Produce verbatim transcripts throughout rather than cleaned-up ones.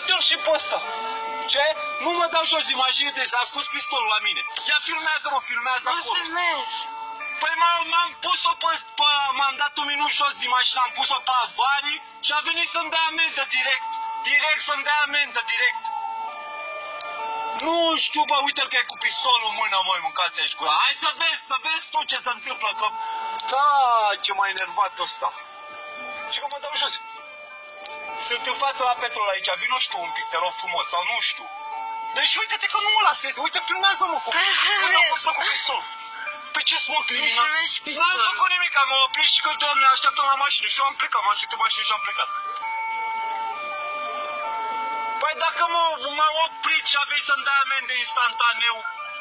Scoate-l și pe ăsta. Ce? Nu mă dau jos din mașină, deci a scos pistolul la mine. Ia filmează-mă, filmează acolo. Mă filmez. Păi m-am pus-o pe, pe... m-am dat un minut jos din mașină, am pus-o pe avarii și a venit să-mi dea amendă direct. Direct să-mi dea amendă, direct. Nu știu, bă, uite-l că e cu pistolul în mână, măi, mâncați aici gura. Hai să vezi, să vezi tu ce se întâmplă, că... Da, ce m-a enervat ăsta. Și că mă dau jos. Sunt în față la petrol aici, vino știu un pic, te rog frumos, sau nu știu. Deci uite-te că nu mă lasă, uite, filmează-mă cu... Când am pus-o cu pistol. Păi ce-s mă, criminal? N-am făcut nimic, am oprit și că, doamne, așteptăm la mașină și eu am plecat, m-am suit în mașină și am plecat. Păi dacă m-am oprit și a venit să-mi dai amende instantaneu,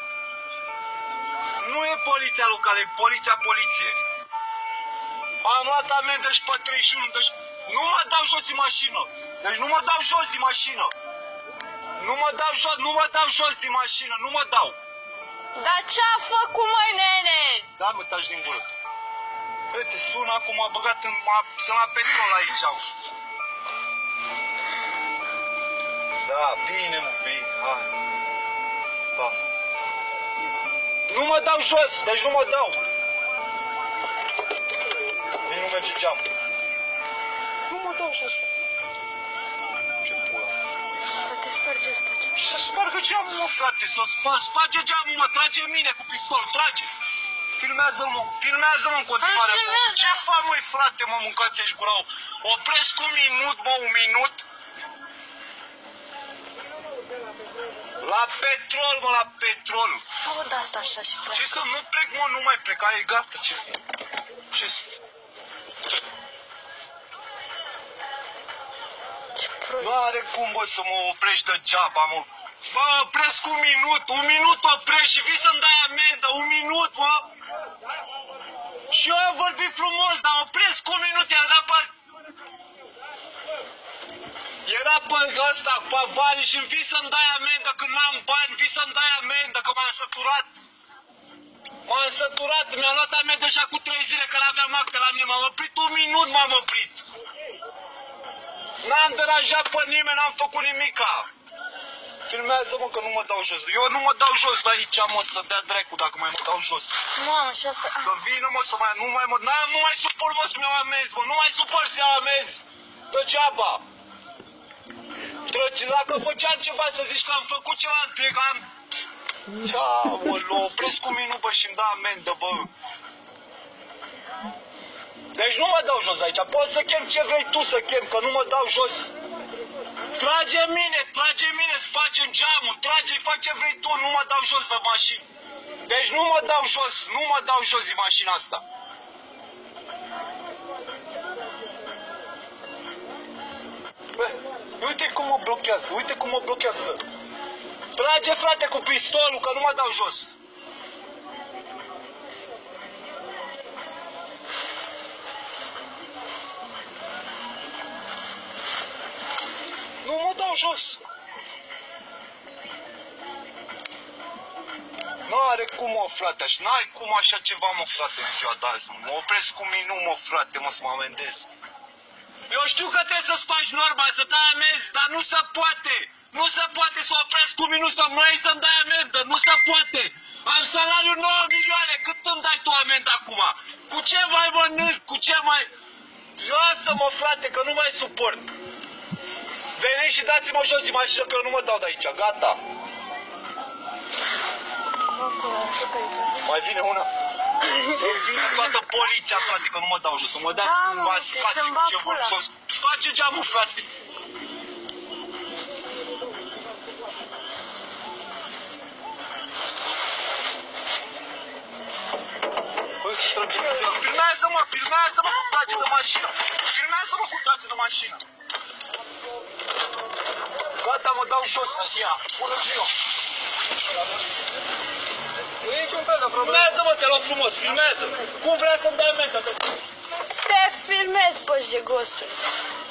nu e poliția locală, e poliția poliție. Am luat amendă și pe treizeci și unu, deci nu mă dau jos din mașină. Deci nu mă dau jos din mașină. Nu mă dau jos, nu mă dau jos din mașină, nu mă dau. Dar ce-a făcut, măi, nene? Da, mă, taci din gură. Băi, te sună acum, m-a băgat în... Sunt la petrol aici. Da, bine, mă, bine, hai. Da. Nu mă dau jos, deci nu mă dau. Nici nu merge geamul. Nu mă dau jos, mă. Ce pula. Poate sparge asta geamul. Să spargă geamul, mă, frate, să sparge geamul, mă, trage mine cu pistol, trage. Filmează-mă, filmează-mă în continuare. Ce fac, măi, frate, mă, mâncați aici gura. Opresc un minut, mă, un minut. La petrol, mă, la petrol. Fă de asta așa și pleacă. Ce să nu plec, mă, nu mai plec, ai gata, ce... Ce... Ce prost. Nu are cum, bă, să mă oprești degeaba, mă. Bă, opresc un minut, un minut oprești și vii să-mi dai amendă, un minut, mă. Și eu am vorbit frumos, dar opresc un minut, era pe... Era pe ăsta, pe avarii și vii să-mi dai amendă când n-am bani, vii să-mi dai amendă, că m-am săturat. M-am săturat, mi-am luat amendă și acum trei zile că n-aveam acte la mine, m-am oprit un minut, m-am oprit. N-am deranjat pe nimeni, n-am făcut nimica. Filmează-mă că nu mă dau jos. Eu nu mă dau jos de aici, mă, să dea dracu dacă mai mă dau jos. Mamă, și asta... Să vină, mă, să mai... Nu mai mă... N-am, nu mai suport, mă, să-mi iau amenzi, mă. Nu mai suport să iau amenzi. Degeaba. Dacă făceam ceva, să zici că am făcut ceva întreg, am... Ceaolă, opresc un minut, bă, și-mi da amendă, bă. Deci nu mă dau jos aici. Poți să chem ce vrei tu să chem, că nu mă dau jos. Trage mine, trage mine, spargem geamul, trage, fac ce vrei tu, nu mă dau jos de mașină. Deci nu mă dau jos, nu mă dau jos din mașina asta. Bă, uite cum mă blochează, uite cum mă blochează. Trage, frate, cu pistolul, că nu mă dau jos. Nu mă dau jos. Nu are cum, mă, frate, și n-ai cum așa ceva, mă, frate, în ziua de azi, mă. Mă opresc cu minut, mă, frate, mă, să mă amendez. Eu știu că trebuie să-ți faci norma, să dai amenzi, dar nu se poate. Nu se poate să opresc cu minut, să mă să-mi dai amendă, nu se poate. Am salariu nouă milioane, cât îmi dai tu amendă acum? Cu ce mai mănânc, cu ce mai... Lasă-mă, frate, că nu mai suport. Veniți și dați-mă jos din mașină, că eu nu mă dau de aici, gata. Mai vine una? Să vină toată poliția, frate, că nu mă dau jos, să mă dea cumva spațiu cu ce vor, să sparge geamul, frate. Filmează-mă, filmează-mă cum trage de mașină. Filmează-mă cum trage de mașină. Gata, mă dau jos. Bună ziua. Nu e niciun fel de problemă. Filmează-mă, te rog frumos, filmează. Cum vrea să-mi dai amendă? Te filmez, bă, jegosul.